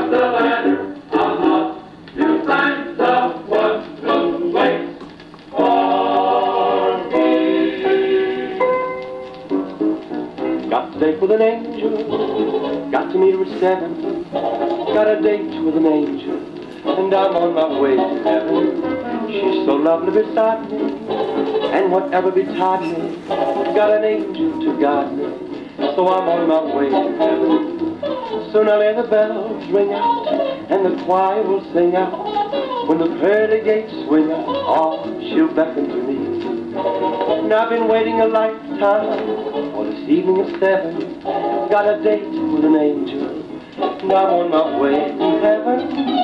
the ladder, to find someone who waits for me. Got to date with an angel, got to meet her at 7. Got a date with an angel, and I'm on my way to heaven. She's so lovely beside me, and whatever betide me, got an angel to guide me, so I'm on my way to heaven. Soon I'll hear the bells ring out, and the choir will sing out. When the pearly gates swing out, oh, she'll beckon to me. And I've been waiting a lifetime for this evening at 7. Got a date with an angel, and I'm on my way to heaven.